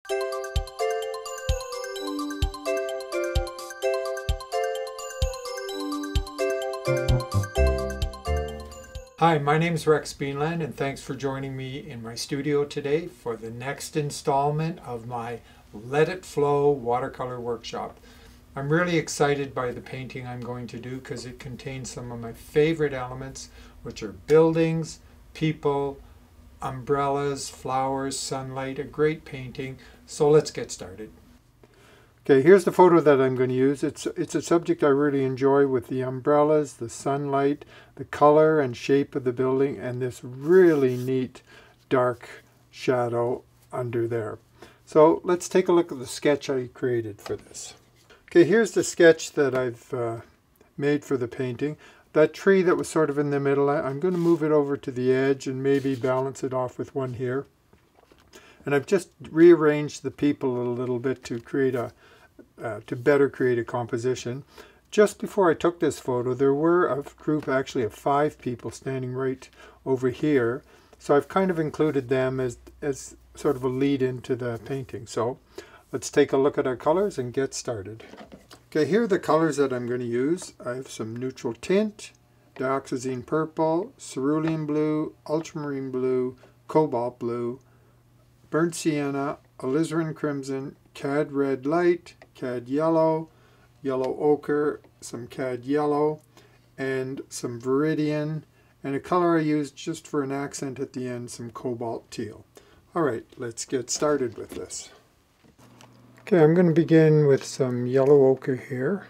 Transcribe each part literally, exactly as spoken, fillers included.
Hi, my name is Rex Beanland, and thanks for joining me in my studio today for the next installment of my Let It Flow watercolor workshop. I'm really excited by the painting I'm going to do because it contains some of my favorite elements, which are buildings, people, umbrellas, flowers, sunlight, a great painting. So let's get started. Okay, here's the photo that I'm going to use. It's, it's a subject I really enjoy with the umbrellas, the sunlight, the color and shape of the building, and this really neat dark shadow under there. So let's take a look at the sketch I created for this. Okay, here's the sketch that I've uh, made for the painting. That tree that was sort of in the middle, I'm going to move it over to the edge and maybe balance it off with one here. And I've just rearranged the people a little bit to create a Uh, to better create a composition. Just before I took this photo, there were a group actually of five people standing right over here. So I've kind of included them as, as sort of a lead into the painting. So let's take a look at our colors and get started. Okay, here are the colors that I'm going to use. I have some neutral tint, dioxazine purple, cerulean blue, ultramarine blue, cobalt blue, burnt sienna, alizarin crimson, cad red light, cad yellow, yellow ochre, some cad yellow, and some viridian, and a color I used just for an accent at the end, some cobalt teal. All right, let's get started with this. Okay, I'm going to begin with some yellow ochre here.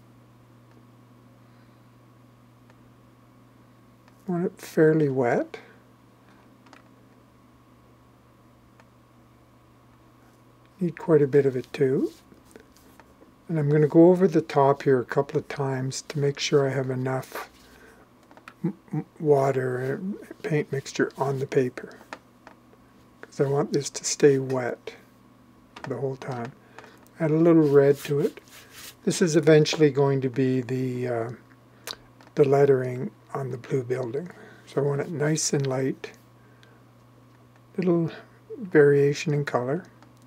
I want it fairly wet. Need quite a bit of it too. And I'm going to go over the top here a couple of times to make sure I have enough m water and paint mixture on the paper, because I want this to stay wet the whole time. Add a little red to it. This is eventually going to be the, uh, the lettering on the blue building. So I want it nice and light. Little variation in color.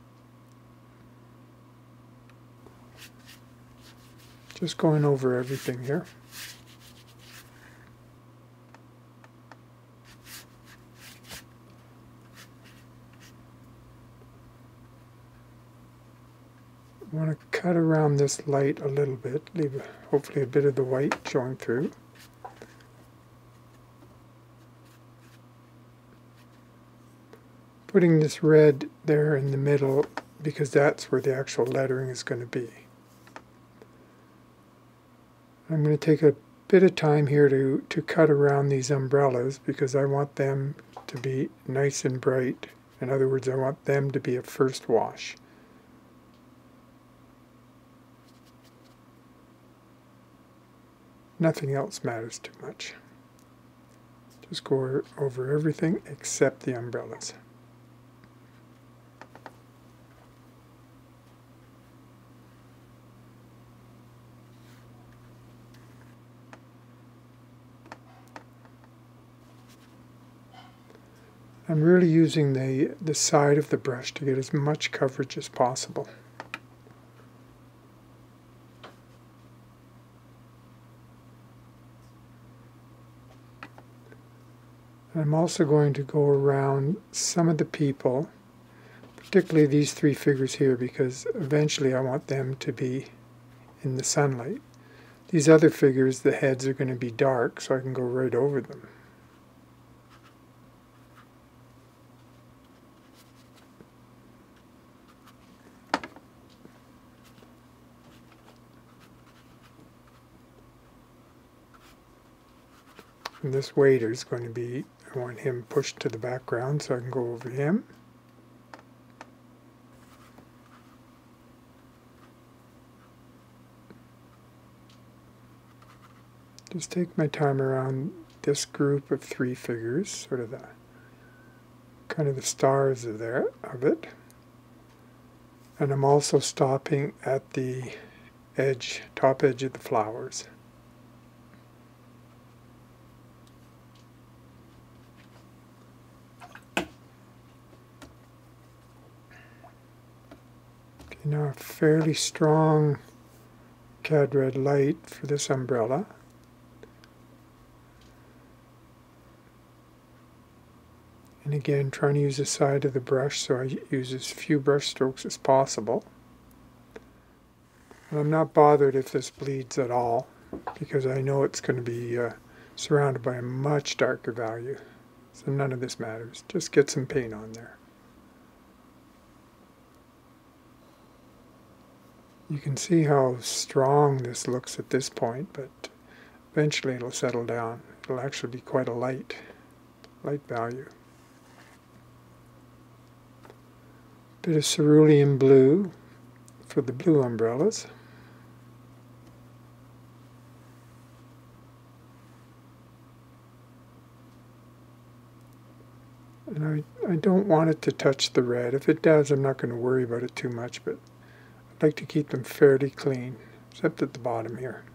Just going over everything here. I want to cut around this light a little bit, leave hopefully a bit of the white showing through. Putting this red there in the middle because that's where the actual lettering is going to be. I'm going to take a bit of time here to, to cut around these umbrellas because I want them to be nice and bright. In other words, I want them to be a first wash. Nothing else matters too much. Just go over everything except the umbrellas. I'm really using the, the side of the brush to get as much coverage as possible. I'm also going to go around some of the people, particularly these three figures here, because eventually I want them to be in the sunlight. These other figures, the heads are going to be dark, so I can go right over them. And this waiter is going to be, I want him pushed to the background so I can go over him. Just take my time around this group of three figures, sort of the kind of the stars of there of it. And I'm also stopping at the edge, top edge of the flowers. Now a fairly strong cad red light for this umbrella. And again, trying to use the side of the brush so I use as few brush strokes as possible. And I'm not bothered if this bleeds at all, because I know it's going to be uh, surrounded by a much darker value. So none of this matters. Just get some paint on there. You can see how strong this looks at this point, but eventually it'll settle down. It'll actually be quite a light, light value. Bit of cerulean blue for the blue umbrellas. And I, I don't want it to touch the red. If it does, I'm not going to worry about it too much, but I'd like to keep them fairly clean, except at the bottom here.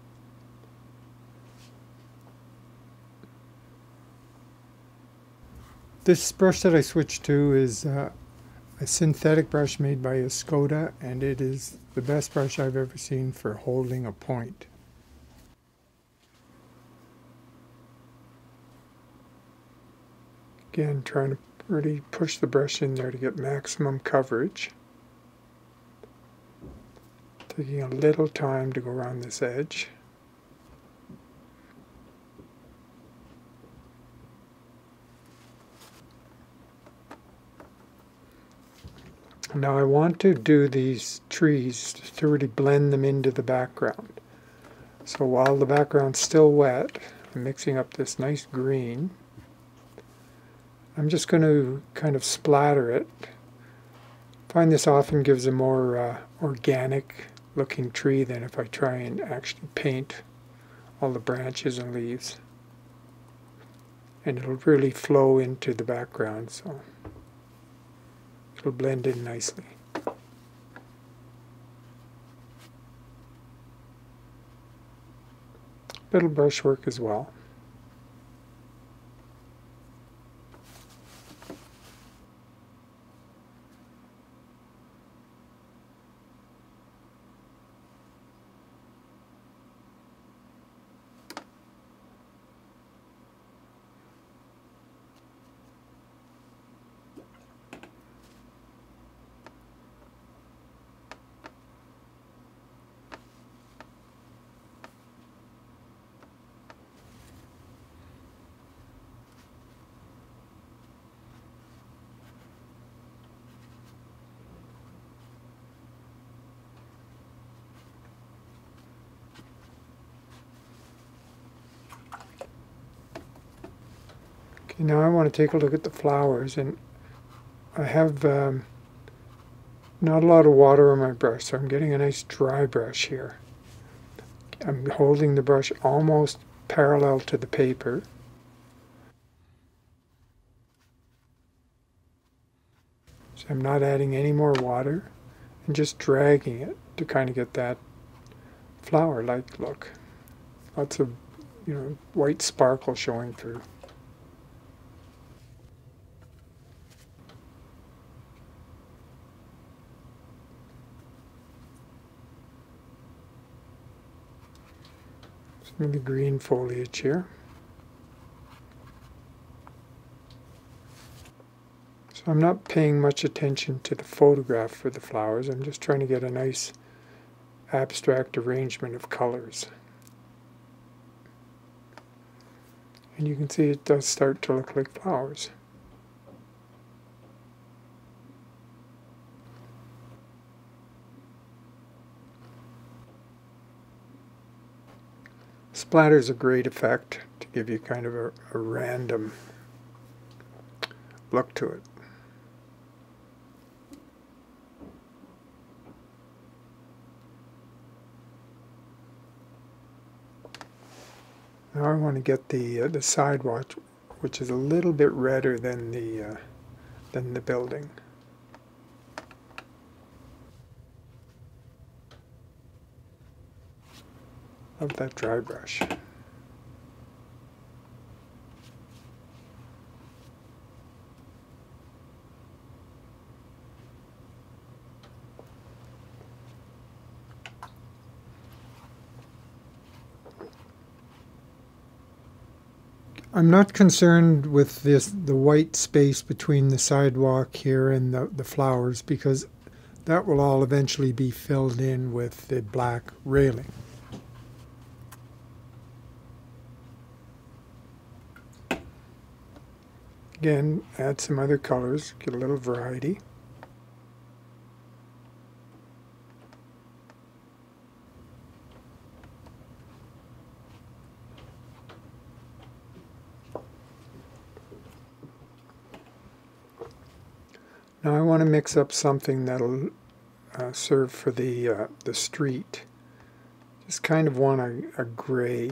This brush that I switched to is uh, a synthetic brush made by Escoda, and it is the best brush I've ever seen for holding a point. Again, trying to really push the brush in there to get maximum coverage. Taking a little time to go around this edge. Now I want to do these trees to really blend them into the background. So while the background's still wet, I'm mixing up this nice green. I'm just going to kind of splatter it. I find this often gives a more uh, organic looking tree than if I try and actually paint all the branches and leaves. And it'll really flow into the background, so it'll blend in nicely. Little brushwork as well. Okay, now I want to take a look at the flowers, and I have um, not a lot of water on my brush, so I'm getting a nice dry brush here. I'm holding the brush almost parallel to the paper. So I'm not adding any more water, and just dragging it to kind of get that flower-like look. Lots of, you know, white sparkle showing through. Some of the green foliage here. So I'm not paying much attention to the photograph for the flowers. I'm just trying to get a nice abstract arrangement of colors. And you can see it does start to look like flowers. Splatter's a great effect to give you kind of a, a random look to it. Now I want to get the uh, the sidewalk, which is a little bit redder than the uh, than the building. Love that dry brush. I'm not concerned with this, the white space between the sidewalk here and the, the flowers, because that will all eventually be filled in with the black railing. Again, add some other colors, get a little variety. Now I want to mix up something that'll uh, serve for the, uh, the street. Just kind of want a, a gray.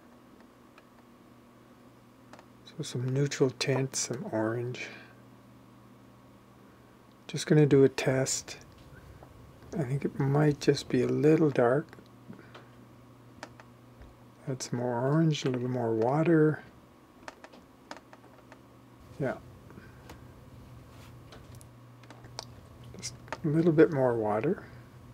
So some neutral tints, some orange. Just going to do a test. I think it might just be a little dark. Add some more orange, a little more water. Yeah. Just a little bit more water.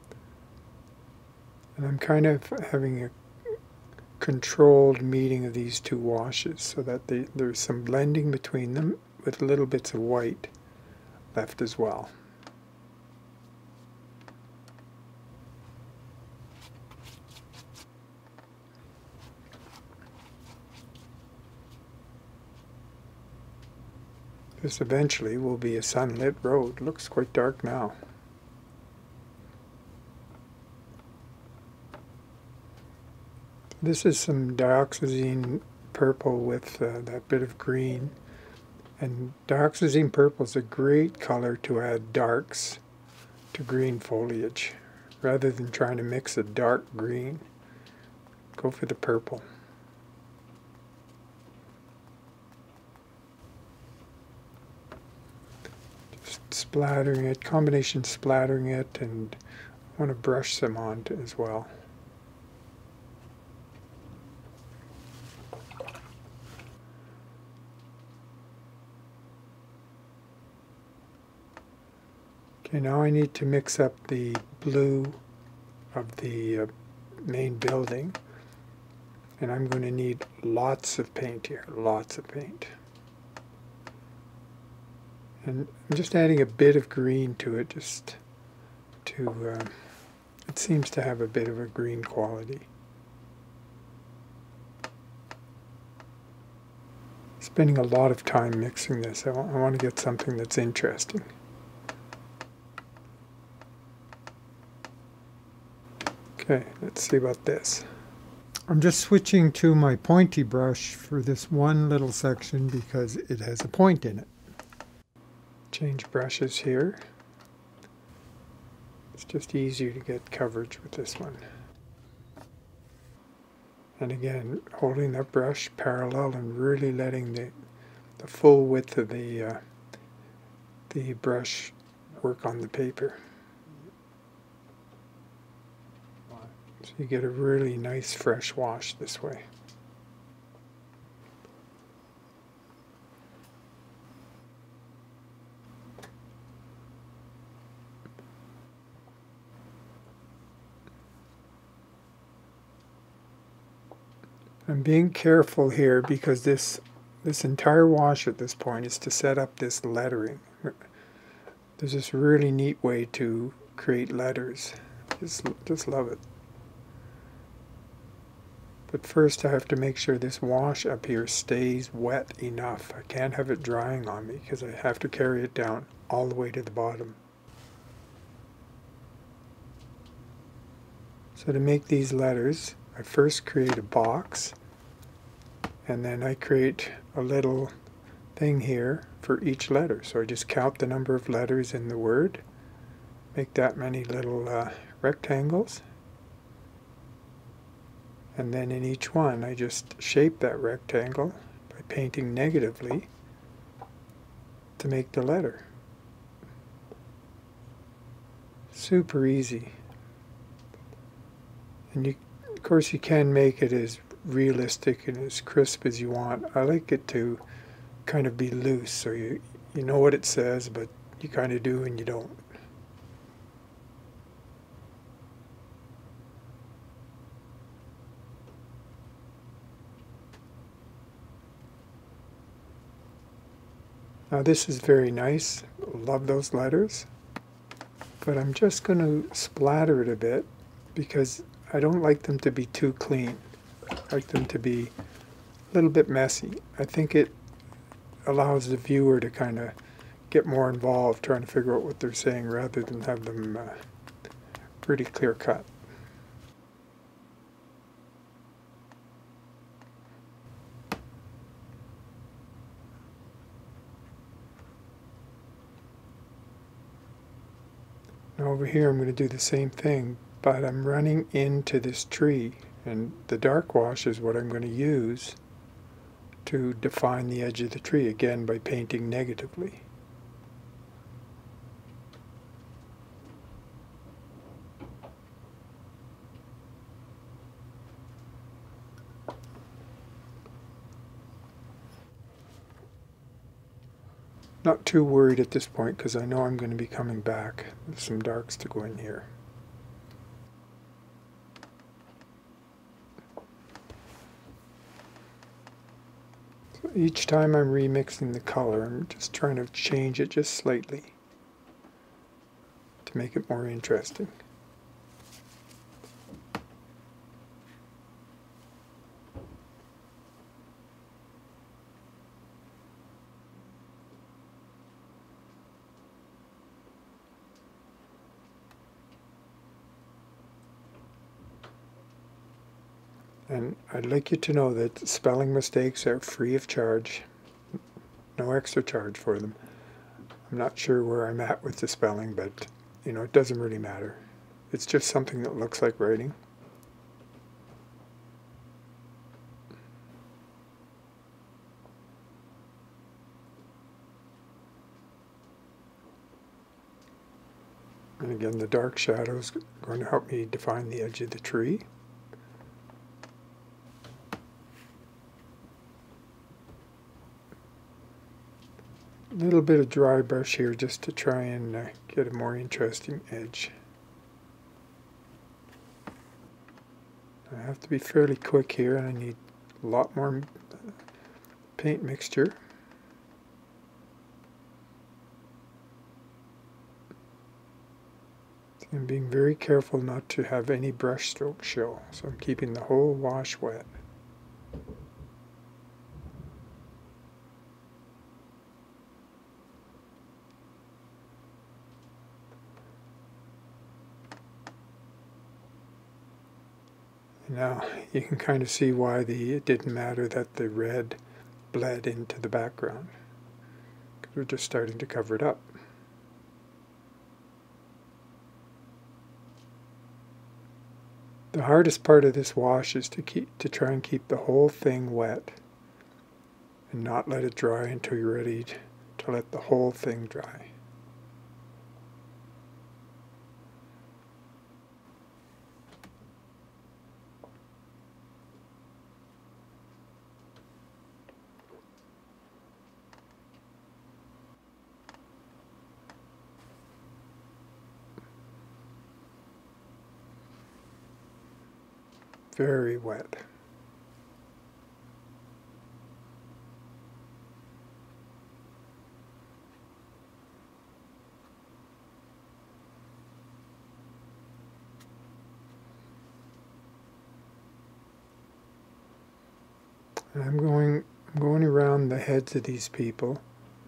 And I'm kind of having a controlled meeting of these two washes so that they, there's some blending between them with little bits of white left as well. This eventually will be a sunlit road. Looks quite dark now. This is some dioxazine purple with uh, that bit of green. And dioxazine purple is a great color to add darks to green foliage. Rather than trying to mix a dark green, go for the purple. Just splattering it, combination splattering it, and I want to brush some on as well. Okay, now I need to mix up the blue of the uh, main building, and I'm going to need lots of paint here, lots of paint. And I'm just adding a bit of green to it, just to, uh, it seems to have a bit of a green quality. Spending a lot of time mixing this. I want, I want to get something that's interesting. Okay, let's see about this. I'm just switching to my pointy brush for this one little section because it has a point in it. Change brushes here. It's just easier to get coverage with this one. And again, holding that brush parallel and really letting the, the full width of the, uh, the brush work on the paper. So you get a really nice fresh wash this way. I'm being careful here because this this entire wash at this point is to set up this lettering. There's this really neat way to create letters. Just, just love it. But first I have to make sure this wash up here stays wet enough. I can't have it drying on me because I have to carry it down all the way to the bottom. So to make these letters, I first create a box, and then I create a little thing here for each letter. So I just count the number of letters in the word, make that many little uh, rectangles, and then in each one I just shape that rectangle by painting negatively to make the letter. Super easy. And you, of course you can make it as realistic and as crisp as you want. I like it to kind of be loose, so you, you know what it says, but you kind of do and you don't. Now this is very nice. Love those letters. But I'm just going to splatter it a bit because I don't like them to be too clean. I like them to be a little bit messy. I think it allows the viewer to kind of get more involved trying to figure out what they're saying rather than have them uh, pretty clear cut. Now over here I'm going to do the same thing, but I'm running into this tree, and the dark wash is what I'm going to use to define the edge of the tree, again by painting negatively. Not too worried at this point because I know I'm going to be coming back with some darks to go in here. So each time I'm remixing the color, I'm just trying to change it just slightly to make it more interesting. And I'd like you to know that spelling mistakes are free of charge, no extra charge for them. I'm not sure where I'm at with the spelling, but you know, it doesn't really matter. It's just something that looks like writing. And again, the dark shadow is going to help me define the edge of the tree. A little bit of dry brush here just to try and uh, get a more interesting edge. I have to be fairly quick here, and I need a lot more paint mixture. I'm being very careful not to have any brush stroke show, so I'm keeping the whole wash wet. Now you can kind of see why the it didn't matter that the red bled into the background, because we're just starting to cover it up. The hardest part of this wash is to keep to try and keep the whole thing wet and not let it dry until you're ready to let the whole thing dry. Very wet. And I'm going I'm going around the heads of these people.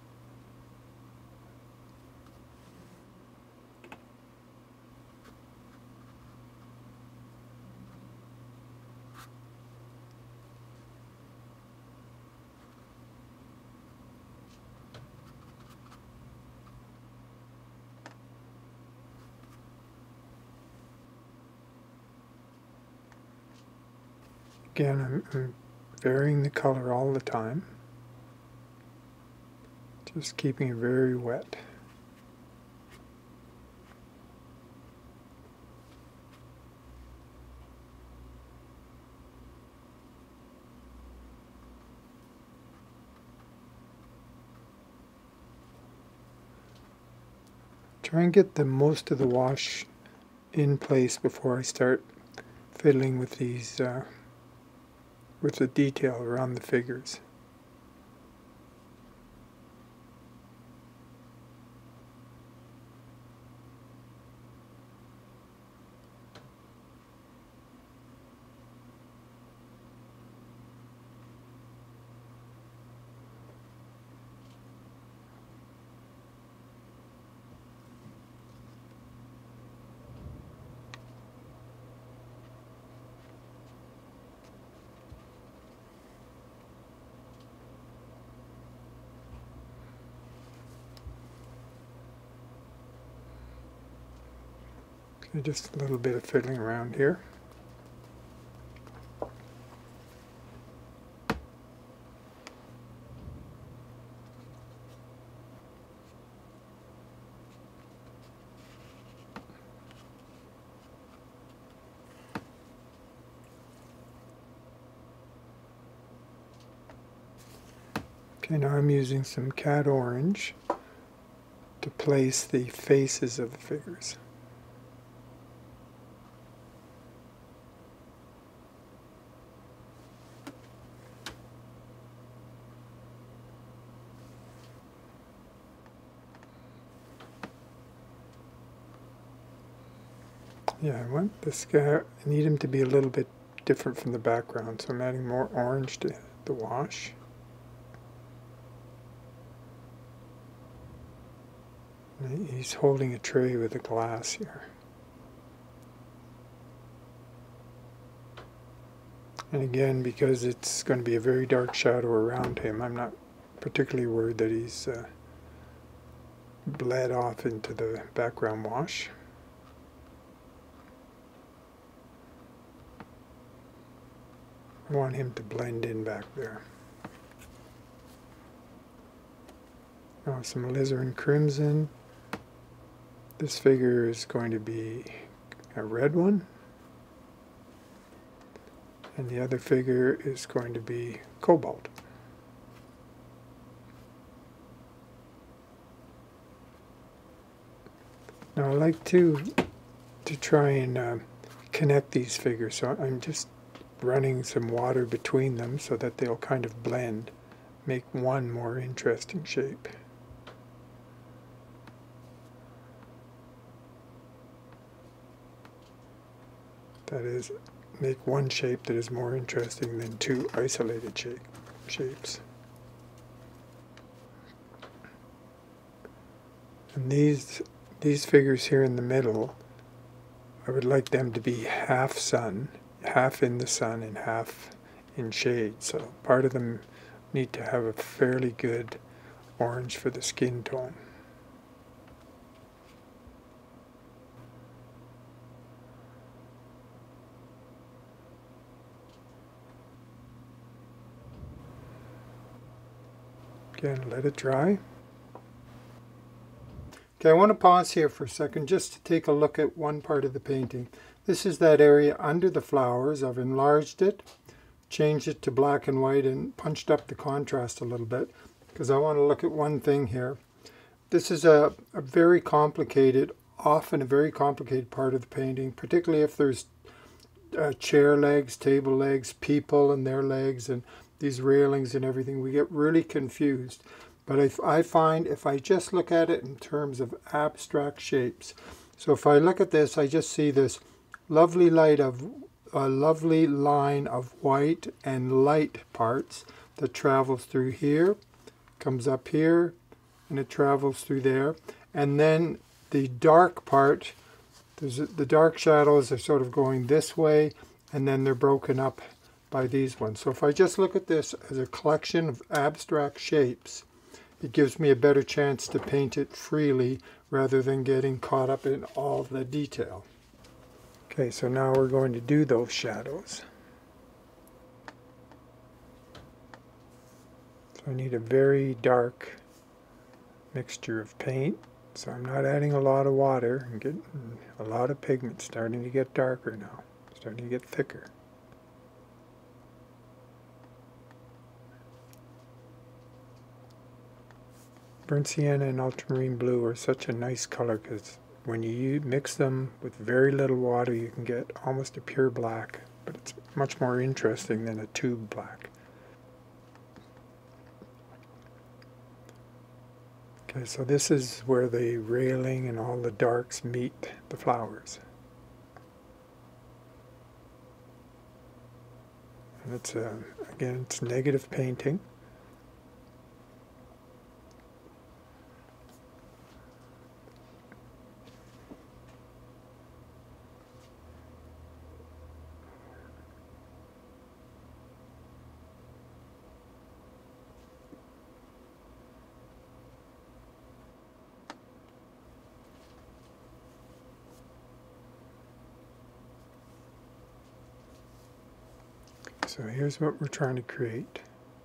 Again, I'm, I'm varying the color all the time, just keeping it very wet. Try and get the most of the wash in place before I start fiddling with these uh, with the detail around the figures. Okay, just a little bit of fiddling around here. Okay, now I'm using some cat orange to place the faces of the figures. Yeah, I want this guy, I need him to be a little bit different from the background, so I'm adding more orange to the wash. He's holding a tray with a glass here. And again, because it's going to be a very dark shadow around him, I'm not particularly worried that he's uh, bled off into the background wash. I want him to blend in back there. Now some alizarin crimson. This figure is going to be a red one, and the other figure is going to be cobalt. Now I like to to try and uh, connect these figures, so I'm just running some water between them so that they'll kind of blend, make one more interesting shape. That is, make one shape that is more interesting than two isolated shape, shapes. And these, these figures here in the middle, I would like them to be half sun, half in the sun and half in shade. So part of them need to have a fairly good orange for the skin tone. Again, let it dry. Okay, I want to pause here for a second just to take a look at one part of the painting. This is that area under the flowers. I've enlarged it, changed it to black and white, and punched up the contrast a little bit because I want to look at one thing here. This is a, a very complicated, often a very complicated part of the painting, particularly if there's uh, chair legs, table legs, people and their legs, and these railings and everything. We get really confused. But if I find if I just look at it in terms of abstract shapes, so if I look at this, I just see this lovely light of a lovely line of white and light parts that travels through here, comes up here, and it travels through there. And then the dark part, there's the dark shadows are sort of going this way, and then they're broken up by these ones. So if I just look at this as a collection of abstract shapes, it gives me a better chance to paint it freely rather than getting caught up in all the detail. Okay, so now we're going to do those shadows. So I need a very dark mixture of paint. So I'm not adding a lot of water and getting a lot of pigment, starting to get darker now, starting to get thicker. Burnt sienna and ultramarine blue are such a nice color because when you mix them with very little water, you can get almost a pure black, but it's much more interesting than a tube black. Okay, so this is where the railing and all the darks meet the flowers. And it's, uh, again, it's negative painting. So here's what we're trying to create.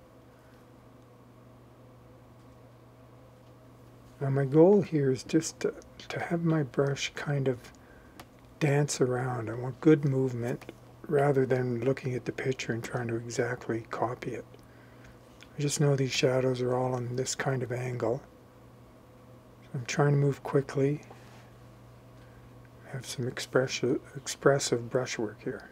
Now my goal here is just to, to have my brush kind of dance around. I want good movement rather than looking at the picture and trying to exactly copy it. I just know these shadows are all on this kind of angle. So I'm trying to move quickly. Have some expressive, expressive brushwork here.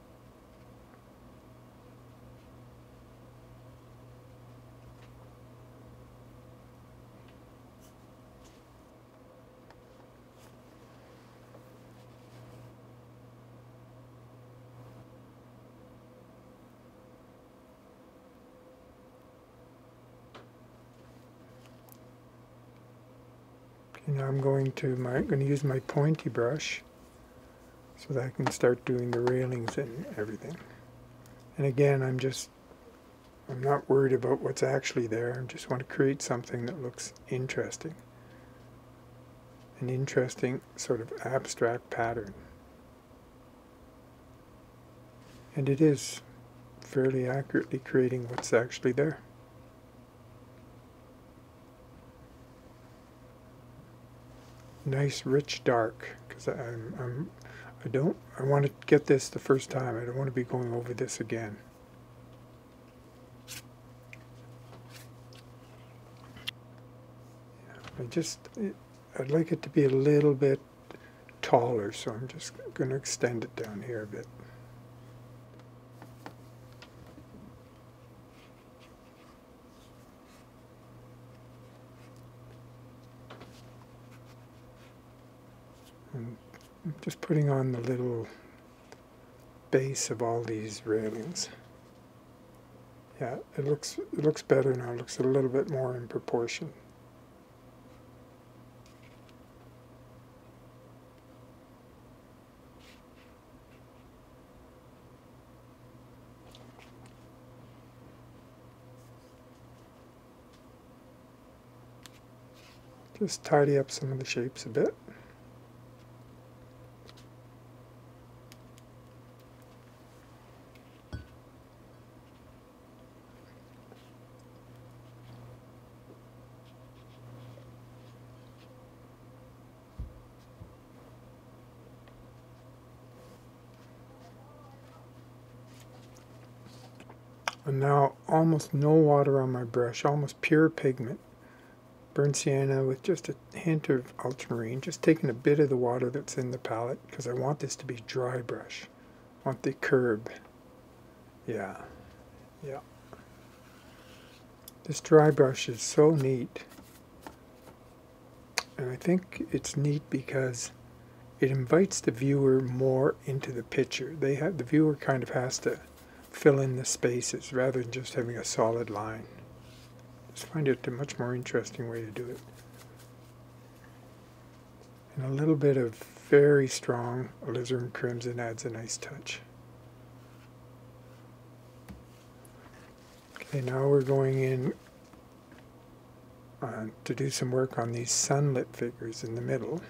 Now I'm going to my I'm going to use my pointy brush so that I can start doing the railings and everything. And again, I'm just I'm not worried about what's actually there. I just want to create something that looks interesting. An interesting sort of abstract pattern. And it is fairly accurately creating what's actually there. Nice rich dark, because I'm, I'm I don't I want to get this the first time. I don't want to be going over this again. I just it, I'd like it to be a little bit taller, so I'm just going to extend it down here a bit. And I'm just putting on the little base of all these railings. Yeah, it looks it looks better now. It looks a little bit more in proportion. Just tidy up some of the shapes a bit. And now almost no water on my brush, almost pure pigment. Burnt sienna with just a hint of ultramarine, just taking a bit of the water that's in the palette because I want this to be dry brush. I want the curb. Yeah, yeah. This dry brush is so neat. And I think it's neat because it invites the viewer more into the picture. They have, the viewer kind of has to fill in the spaces rather than just having a solid line. Just find it a much more interesting way to do it. And a little bit of very strong alizarin crimson adds a nice touch. Okay, now we're going in uh, to do some work on these sunlit figures in the middle.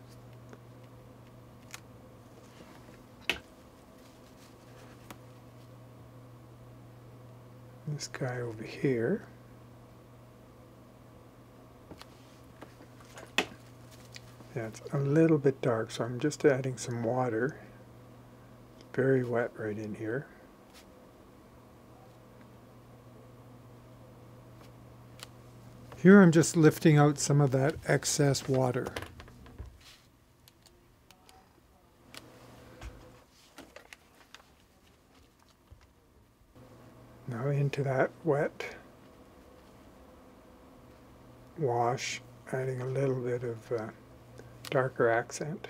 This guy over here. Yeah, it's a little bit dark, so I'm just adding some water. It's very wet right in here. Here I'm just lifting out some of that excess water. Now into that wet wash, adding a little bit of uh, darker accent.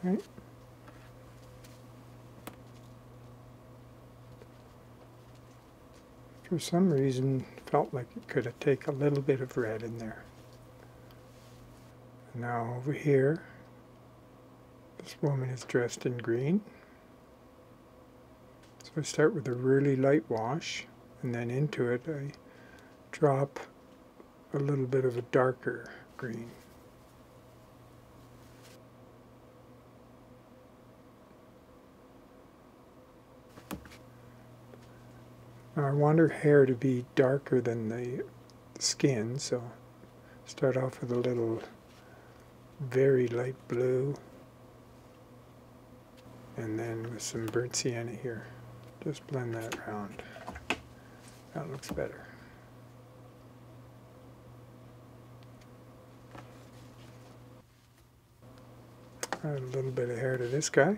Okay. For some reason, felt like it could have taken a little bit of red in there. Now over here, this woman is dressed in green. So I start with a really light wash, and then into it I drop a little bit of a darker green. Now I want her hair to be darker than the skin, so start off with a little very light blue, and then with some burnt sienna here. Just blend that around. That looks better. Add a little bit of hair to this guy.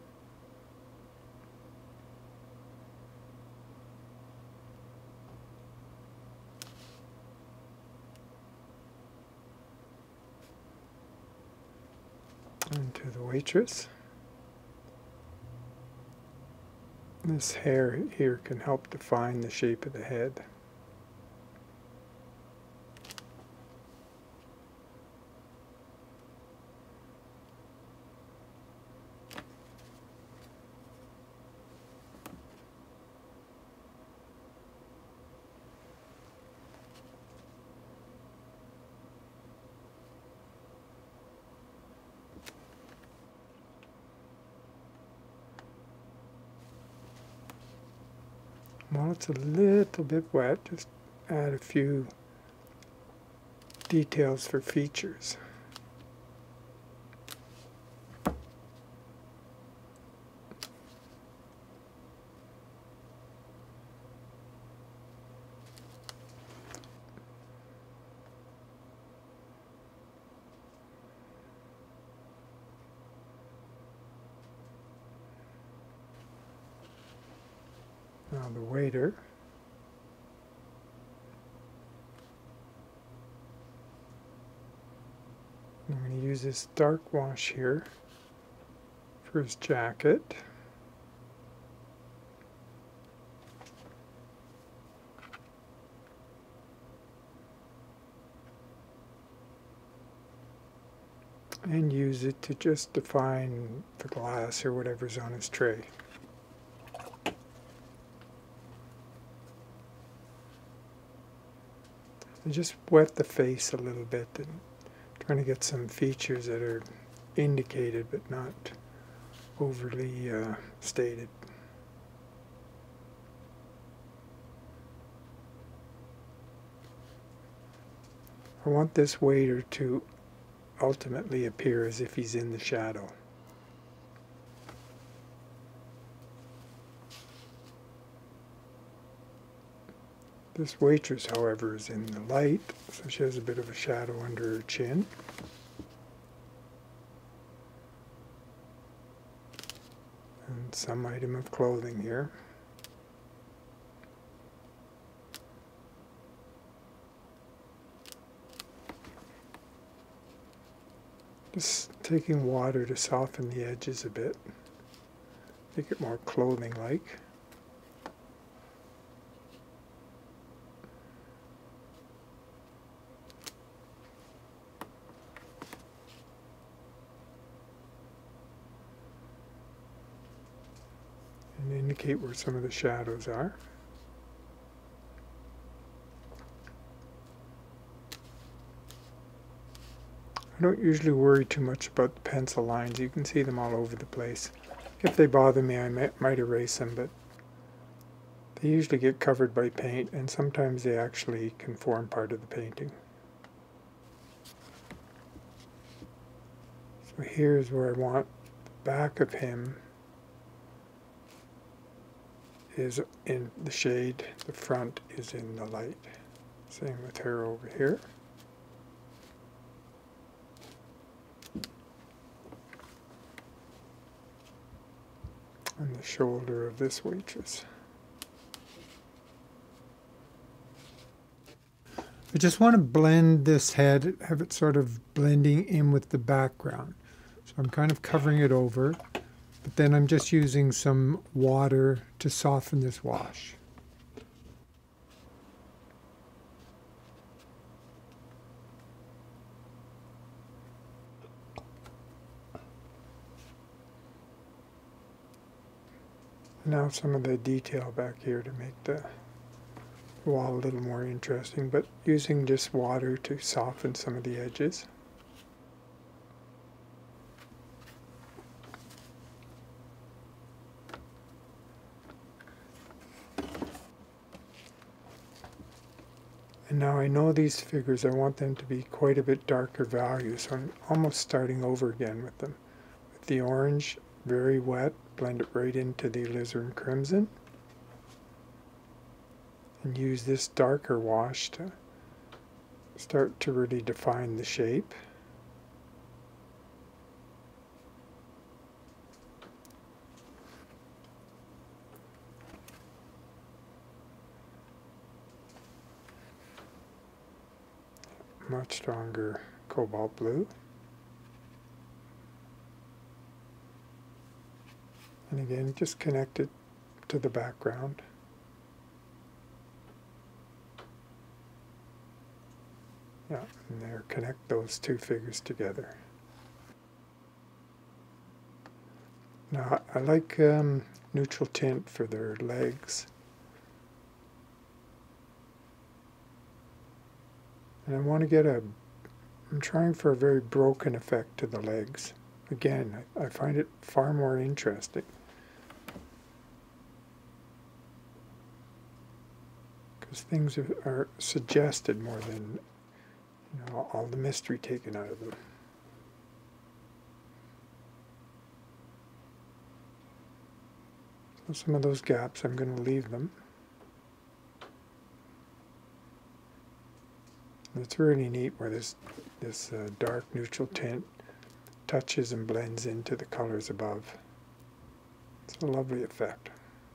And to the waitress. This hair here can help define the shape of the head. While it's a little bit wet, just add a few details for features. Now the waiter. I'm going to use this dark wash here for his jacket. And use it to just define the glass or whatever's on his tray. And just wet the face a little bit and trying to get some features that are indicated but not overly uh, stated. I want this waiter to ultimately appear as if he's in the shadow. This waitress, however, is in the light, so she has a bit of a shadow under her chin. And some item of clothing here. Just taking water to soften the edges a bit, make it more clothing-like. And indicate where some of the shadows are. I don't usually worry too much about the pencil lines. You can see them all over the place. If they bother me, I might, might erase them, but they usually get covered by paint, and sometimes they actually can form part of the painting. So here's where I want the back of him is in the shade, the front is in the light. Same with her over here. And the shoulder of this waitress. I just want to blend this head, have it sort of blending in with the background. So I'm kind of covering it over, but then I'm just using some water to soften this wash. Now some of the detail back here to make the wall a little more interesting, but using just water to soften some of the edges. And now I know these figures, I want them to be quite a bit darker value, so I'm almost starting over again with them. With the orange, very wet, blend it right into the alizarin crimson. And use this darker wash to start to really define the shape. Much stronger cobalt blue. And again, just connect it to the background. Yeah, and there, connect those two figures together. Now, I like um, neutral tint for their legs. And I want to get a, I'm trying for a very broken effect to the legs. Again, I, I find it far more interesting. Because things are, are suggested more than, you know, all the mystery taken out of them. So some of those gaps, I'm going to leave them. It's really neat where this, this uh, dark neutral tint touches and blends into the colors above. It's a lovely effect.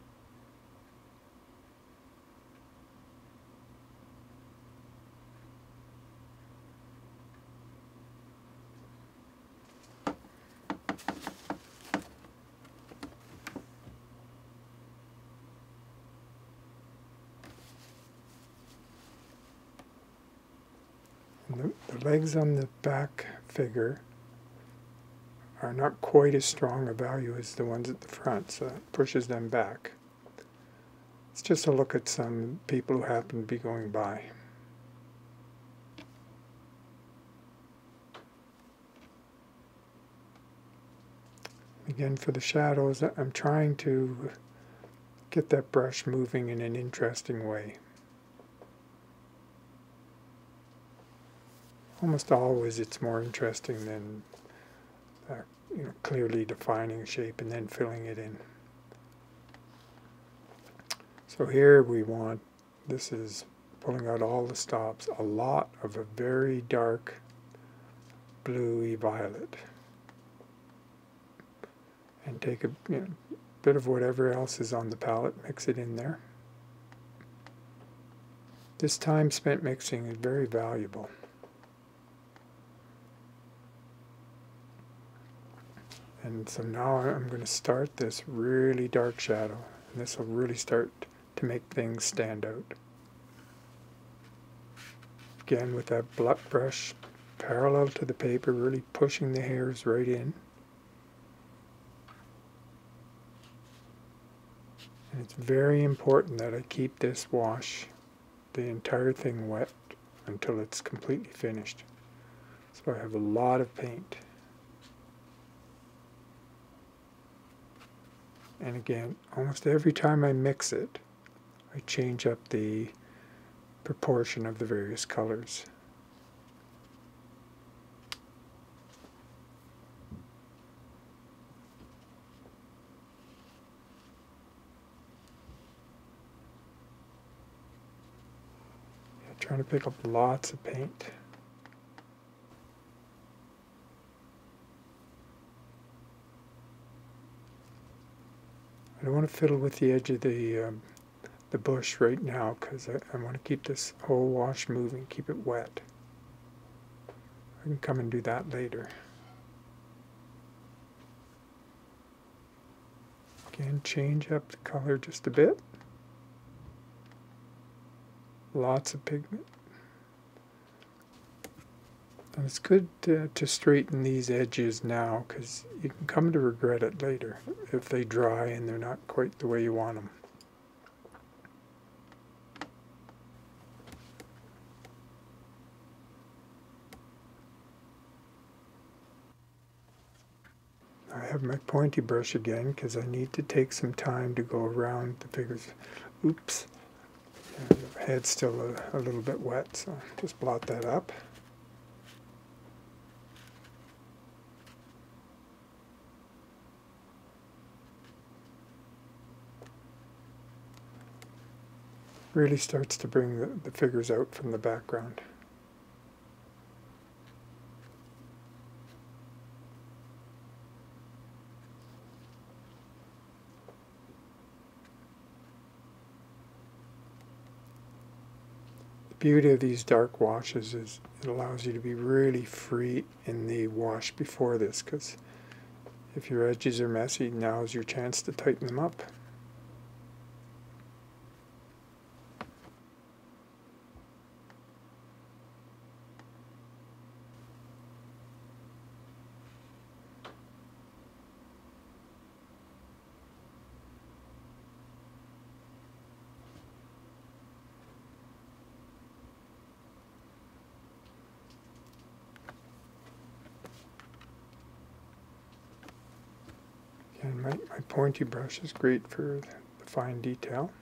The, the legs on the back figure are not quite as strong a value as the ones at the front, so it pushes them back. It's just a look at some people who happen to be going by. Again, for the shadows, I'm trying to get that brush moving in an interesting way. Almost always it's more interesting than uh, you know, clearly defining a shape and then filling it in. So here we want, this is pulling out all the stops, a lot of a very dark bluey violet. And take a you know, bit of whatever else is on the palette, mix it in there. This time spent mixing is very valuable. And so now I'm going to start this really dark shadow. And this will really start to make things stand out. Again, with that blunt brush parallel to the paper, really pushing the hairs right in. And it's very important that I keep this wash, the entire thing wet, until it's completely finished. So I have a lot of paint. And again, almost every time I mix it, I change up the proportion of the various colors. Yeah, trying to pick up lots of paint. I don't want to fiddle with the edge of the um, the bush right now because I, I want to keep this whole wash moving, keep it wet. I can come and do that later. Again, change up the color just a bit. Lots of pigment. And it's good to, to straighten these edges now, because you can come to regret it later if they dry and they're not quite the way you want them. I have my pointy brush again because I need to take some time to go around the figures. Oops, and the head's still a, a little bit wet, so just blot that up. Really starts to bring the, the figures out from the background. The beauty of these dark washes is it allows you to be really free in the wash before this, because if your edges are messy, now's your chance to tighten them up. And my, my pointy brush is great for the fine detail.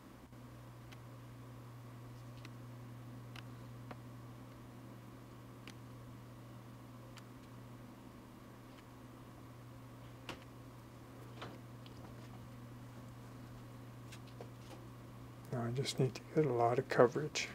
Now I just need to get a lot of coverage.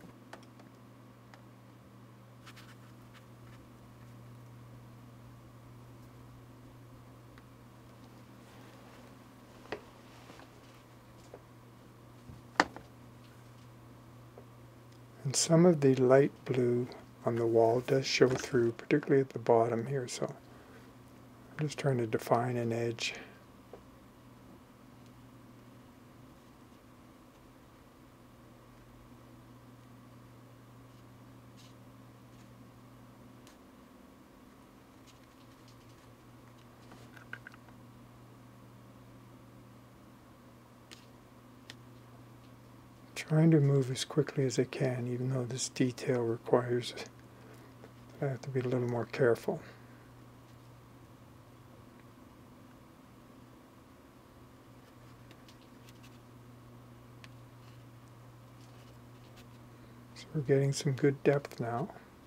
And some of the light blue on the wall does show through, particularly at the bottom here, so I'm just trying to define an edge. Trying to move as quickly as I can, even though this detail requires I have to be a little more careful. So we're getting some good depth now.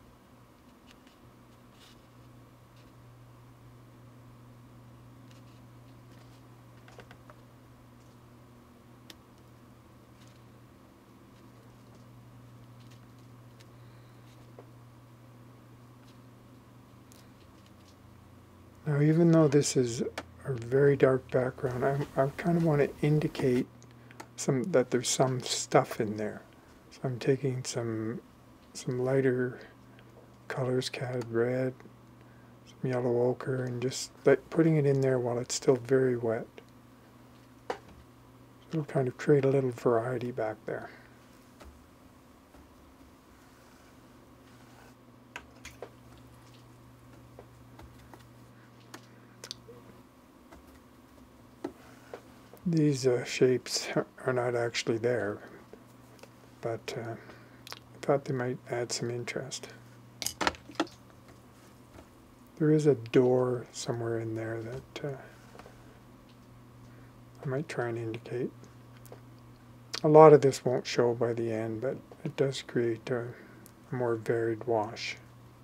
Now, even though this is a very dark background, I, I kind of want to indicate some that there's some stuff in there. So I'm taking some some lighter colors, cad red, some yellow ochre, and just like putting it in there while it's still very wet. So it'll kind of create a little variety back there. These uh, shapes are not actually there, but uh, I thought they might add some interest. There is a door somewhere in there that uh, I might try and indicate. A lot of this won't show by the end, but it does create a, a more varied wash.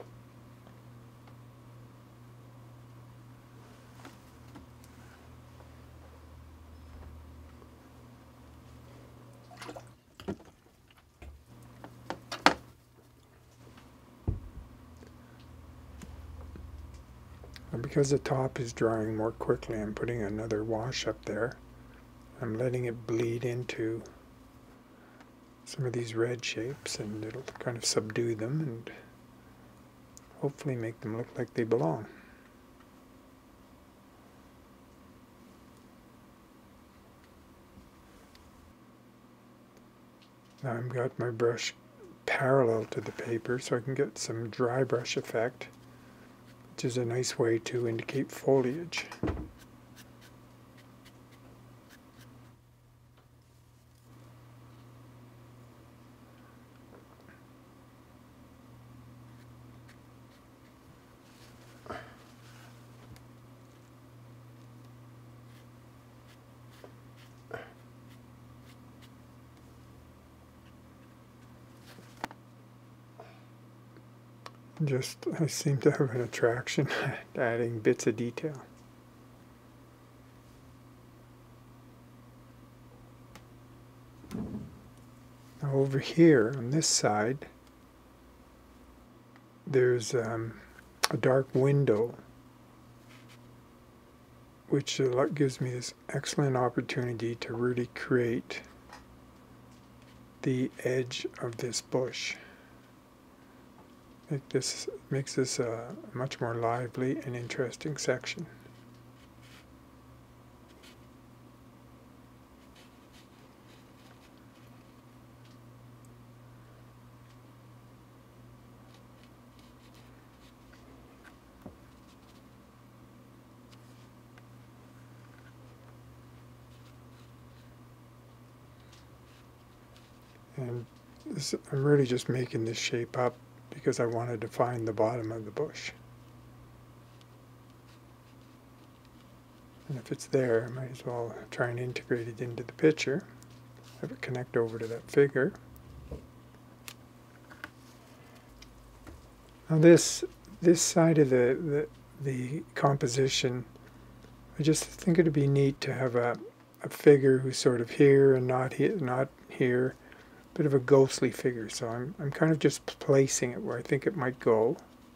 And because the top is drying more quickly, I'm putting another wash up there. I'm letting it bleed into some of these red shapes, and it'll kind of subdue them and hopefully make them look like they belong. Now I've got my brush parallel to the paper so I can get some dry brush effect, which is a nice way to indicate foliage. Just, I seem to have an attraction to adding bits of detail. Now over here on this side, there's um, a dark window, which gives me this excellent opportunity to really create the edge of this bush. Make this makes this a much more lively and interesting section. And this, I'm really just making this shape up because I wanted to find the bottom of the bush. And if it's there, I might as well try and integrate it into the picture. Have it connect over to that figure. Now this this side of the, the, the composition, I just think it would be neat to have a, a figure who's sort of here and not here, not here. Bit of a ghostly figure, so I'm, I'm kind of just placing it where I think it might go.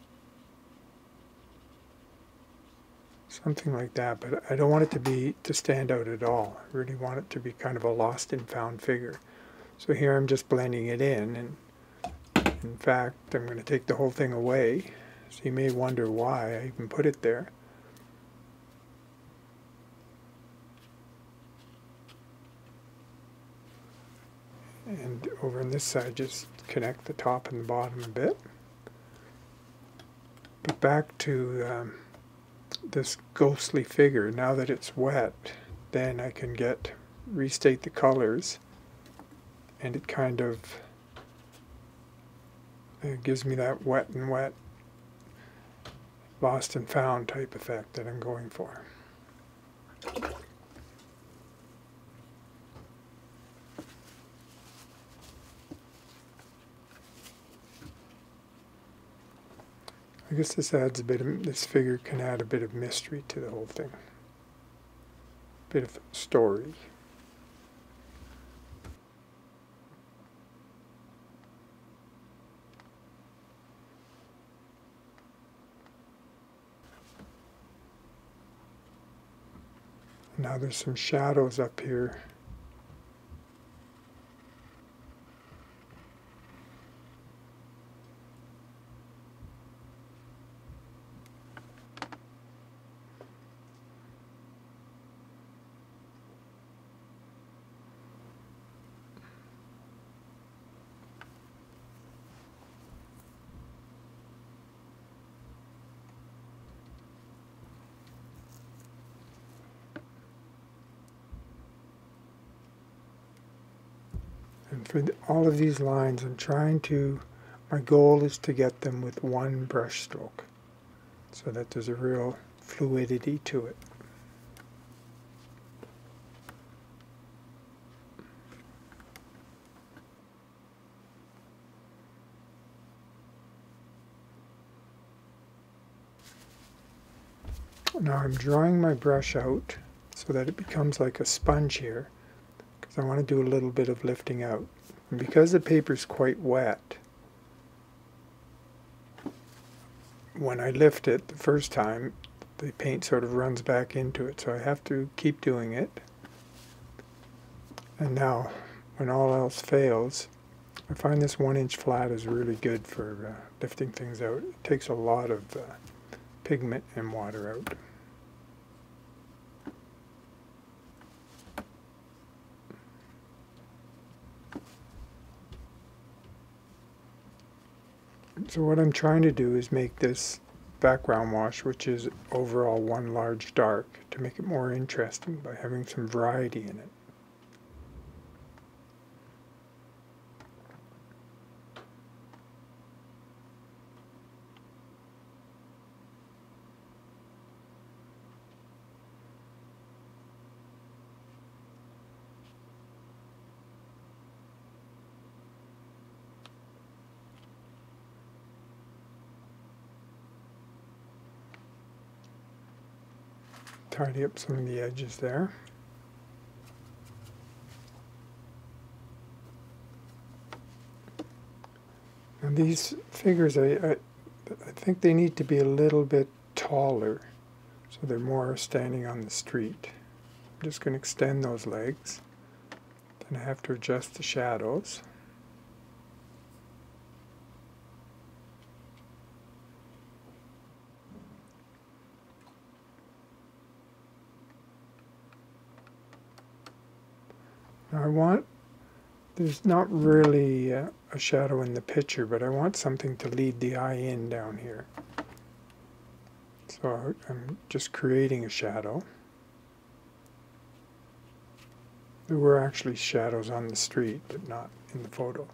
Something like that, but I don't want it to be to stand out at all. I really want it to be kind of a lost and found figure. So here I'm just blending it in, and in fact I'm going to take the whole thing away. So you may wonder why I even put it there. And over on this side, just connect the top and the bottom a bit. But back to um, this ghostly figure. Now that it's wet, then I can get restate the colors, and it kind of it gives me that wet and wet, lost and found type effect that I'm going for. I guess this adds a bit of, this figure can add a bit of mystery to the whole thing. A bit of story. Now there's some shadows up here. And for the, all of these lines, I'm trying to, my goal is to get them with one brush stroke so that there's a real fluidity to it. Now I'm drawing my brush out so that it becomes like a sponge here, because I want to do a little bit of lifting out. And because the paper's quite wet, when I lift it the first time, the paint sort of runs back into it, so I have to keep doing it. And now, when all else fails, I find this one inch flat is really good for uh, lifting things out. It takes a lot of uh, pigment and water out. So what I'm trying to do is make this background wash, which is overall one large dark, to make it more interesting by having some variety in it. Tidy up some of the edges there. And these figures, I, I, I think they need to be a little bit taller, so they're more standing on the street. I'm just going to extend those legs. Then I have to adjust the shadows. Now I want, there's not really uh, a shadow in the picture, but I want something to lead the eye in down here. So I'm just creating a shadow. There were actually shadows on the street, but not in the photo.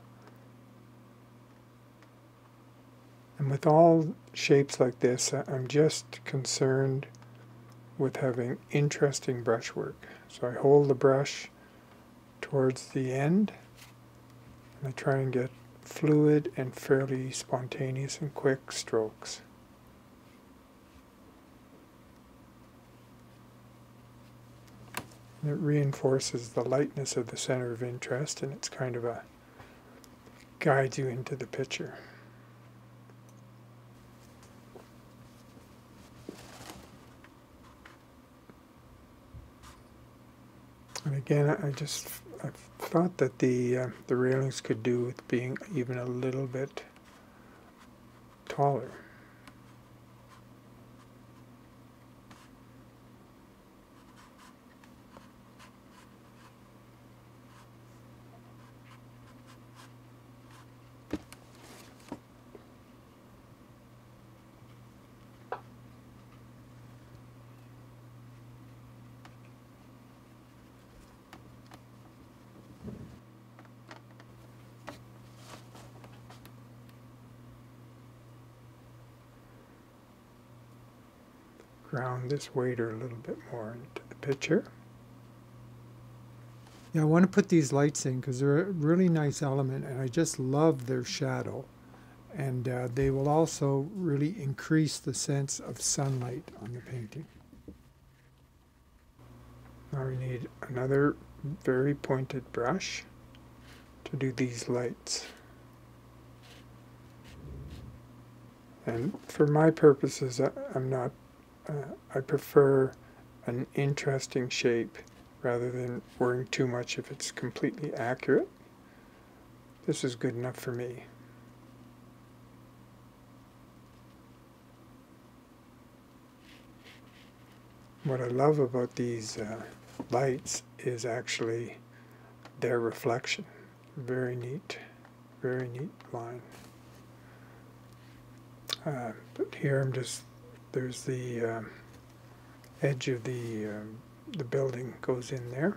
And with all shapes like this, I'm just concerned with having interesting brushwork. So I hold the brush towards the end, and I try and get fluid and fairly spontaneous and quick strokes. And it reinforces the lightness of the center of interest, and it's kind of a guides you into the picture. And again, I just I thought that the uh, the railings could do with being even a little bit taller. Ground this waiter a little bit more into the picture. Yeah, I want to put these lights in because they're a really nice element, and I just love their shadow. And uh, they will also really increase the sense of sunlight on the painting. Now we need another very pointed brush to do these lights. And for my purposes, I, I'm not Uh, I prefer an interesting shape rather than worrying too much if it's completely accurate. This is good enough for me. What I love about these uh, lights is actually their reflection. Very neat, very neat line. Uh, but here I'm just There's the uh, edge of the uh, the building goes in there,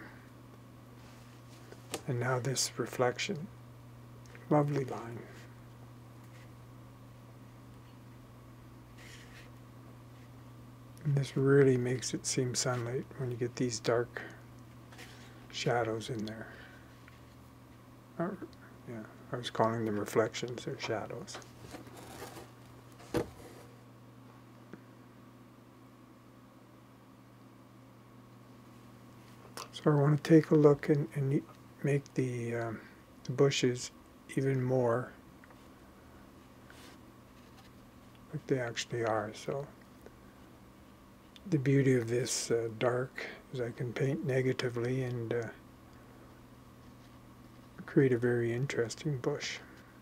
and now this reflection, lovely line. And this really makes it seem sunlight when you get these dark shadows in there. Or, yeah, I was calling them reflections, they're shadows. So I want to take a look and, and make the, um, the bushes even more like they actually are. So the beauty of this uh, dark is I can paint negatively and uh, create a very interesting bush.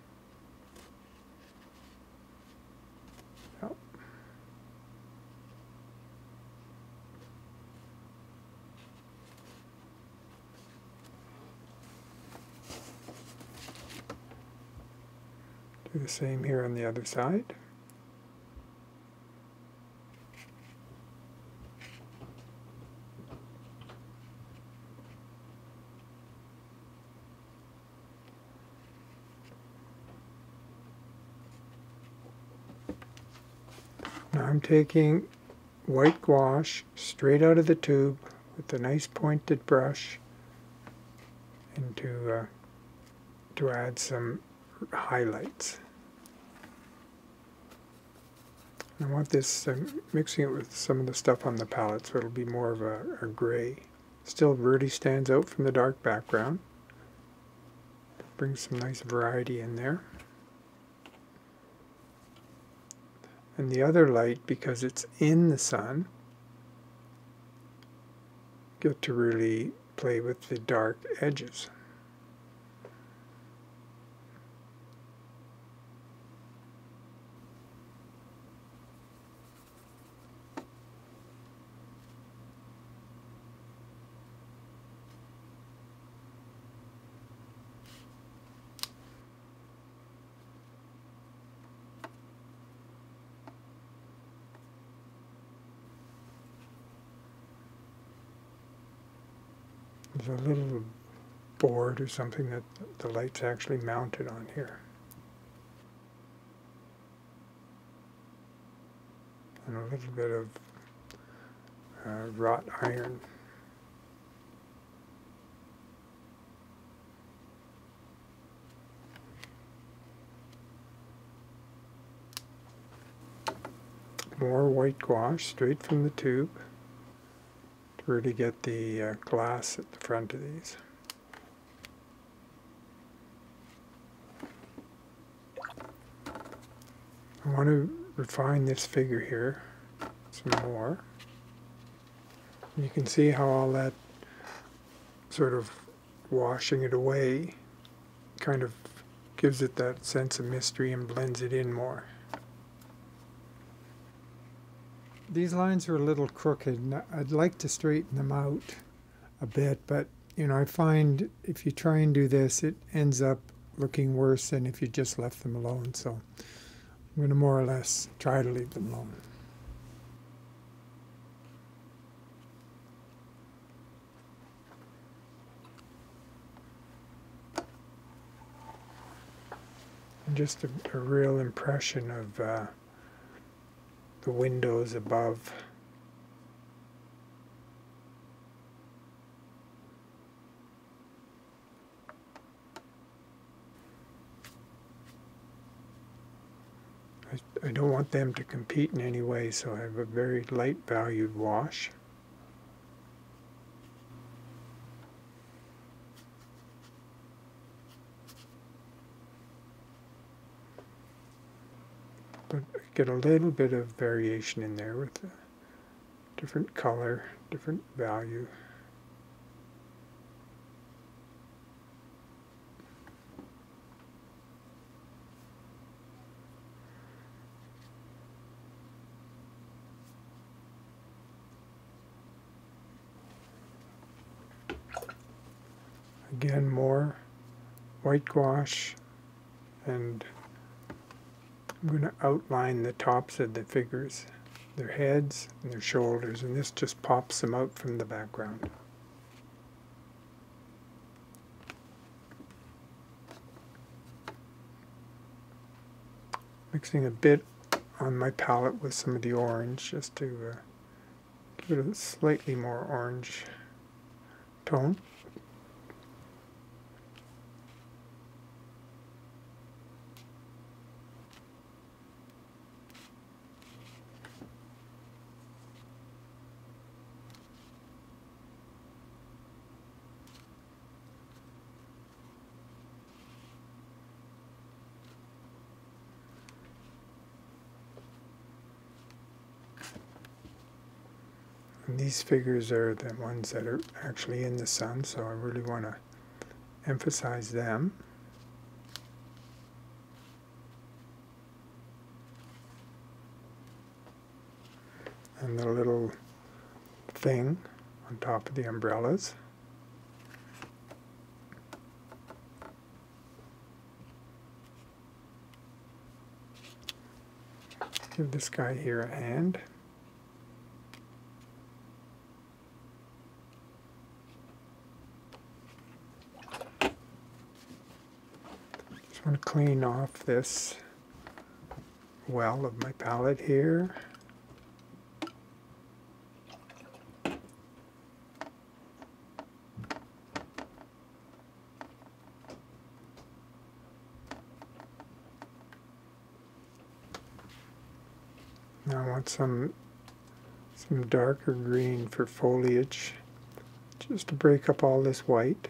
Yep. Do the same here on the other side. Now I'm taking white gouache straight out of the tube with a nice pointed brush, and to, uh, to add some highlights. I want this, I'm mixing it with some of the stuff on the palette so it'll be more of a, a gray. Still really stands out from the dark background. Brings some nice variety in there. And the other light, because it's in the sun, get to really play with the dark edges. There's a little board or something that the light's actually mounted on here. And a little bit of uh, wrought iron. More white gouache straight from the tube to really get the uh, glass at the front of these. I want to refine this figure here some more. You can see how all that sort of washing it away kind of gives it that sense of mystery and blends it in more. These lines are a little crooked, and I'd like to straighten them out a bit, but you know, I find if you try and do this, it ends up looking worse than if you just left them alone. So I'm going to more or less try to leave them alone. And just a, a real impression of uh, the windows above. I, I don't want them to compete in any way, so I have a very light valued wash. But get a little bit of variation in there with a different color, different value. Again, more white gouache, and I'm going to outline the tops of the figures, their heads and their shoulders, and this just pops them out from the background. Mixing a bit on my palette with some of the orange just to uh, give it a slightly more orange tone. And these figures are the ones that are actually in the sun, so I really want to emphasize them. And the little thing on top of the umbrellas. give this guy here a hand. Just want to clean off this well of my palette here. Now I want some some darker green for foliage, just to break up all this white.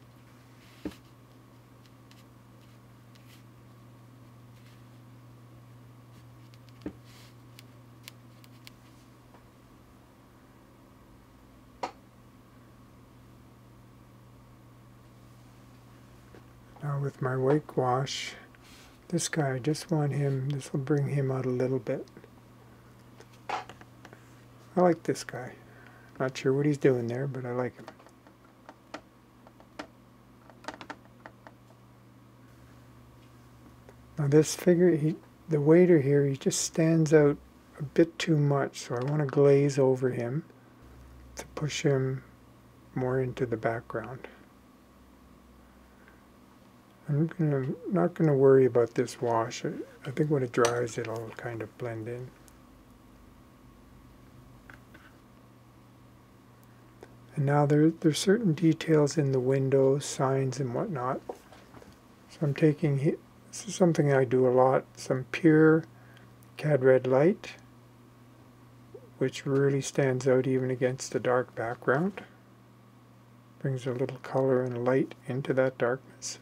Now with my white gouache, this guy, I just want him, this will bring him out a little bit. I like this guy. Not sure what he's doing there, but I like him. Now this figure, he, the waiter here, he just stands out a bit too much, so I want to glaze over him to push him more into the background. I'm gonna, not going to worry about this wash. I, I think when it dries, it'll kind of blend in. And now there, there's certain details in the windows, signs and whatnot. So I'm taking, this is something I do a lot, some pure Cad Red light, which really stands out even against the dark background. Brings a little color and light into that darkness.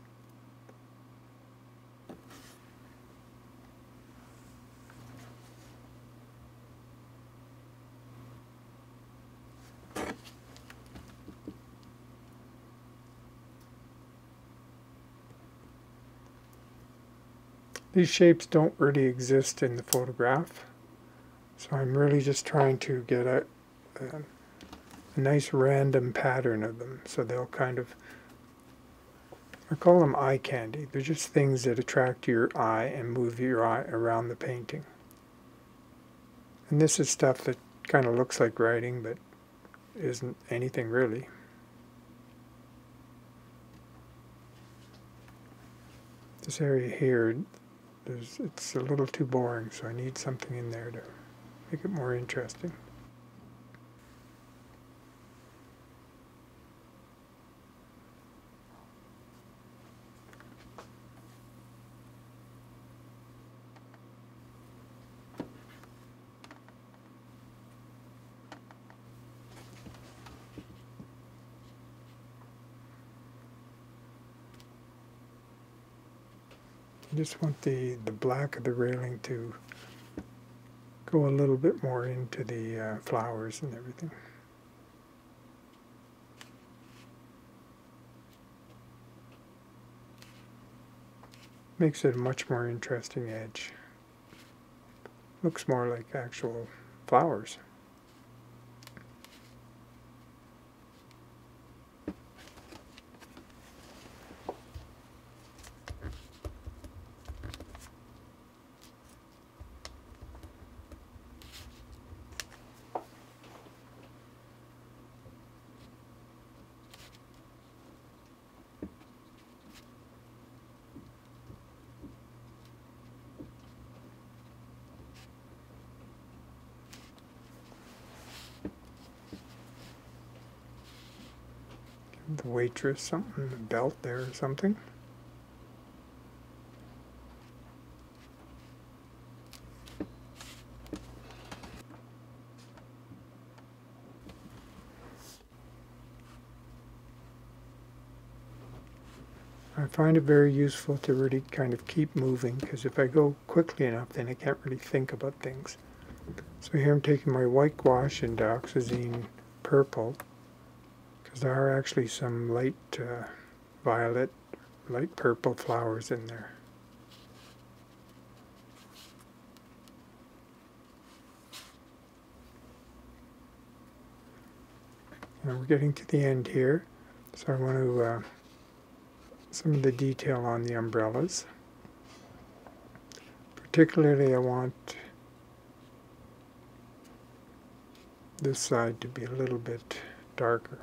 These shapes don't really exist in the photograph, so I'm really just trying to get a, a, a nice random pattern of them, so they'll kind of, I call them eye candy. They're just things that attract your eye and move your eye around the painting. And this is stuff that kind of looks like writing, but isn't anything really. This area here, There's, it's a little too boring, so I need something in there to make it more interesting. I just want the, the black of the railing to go a little bit more into the uh, flowers and everything. Makes it a much more interesting edge. Looks more like actual flowers. The waitress something, a belt there or something. I find it very useful to really kind of keep moving, because if I go quickly enough, then I can't really think about things. So here I'm taking my white gouache and dioxazine purple, because there are actually some light uh, violet, light purple flowers in there. And we're getting to the end here, so I want to uh, some of the detail on the umbrellas. Particularly I want this side to be a little bit darker.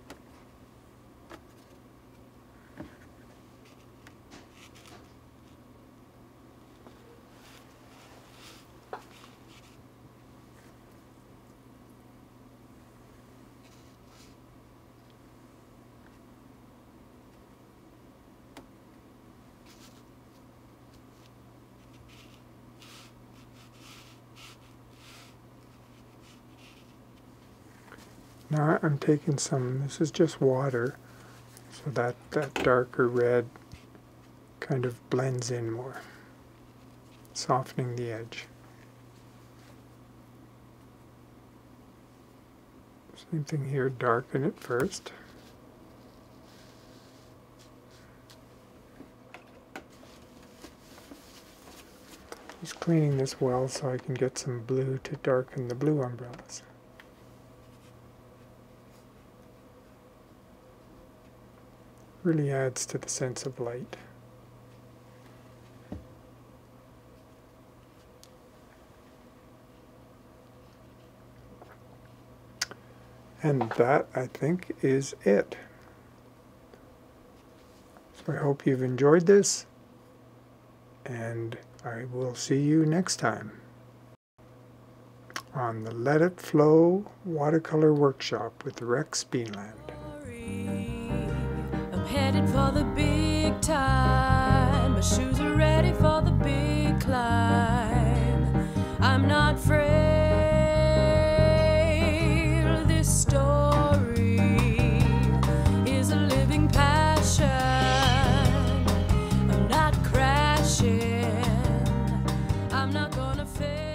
Now I'm taking some, this is just water, so that, that darker red kind of blends in more, softening the edge. Same thing here, darken it first. Just cleaning this well so I can get some blue to darken the blue umbrellas. Really adds to the sense of light. And that, I think, is it. So I hope you've enjoyed this, and I will see you next time on the Let It Flow Watercolor Workshop with Rex Beanland. Headed for the big time, my shoes are ready for the big climb. I'm not afraid, this story is a living passion. I'm not crashing, I'm not gonna fail.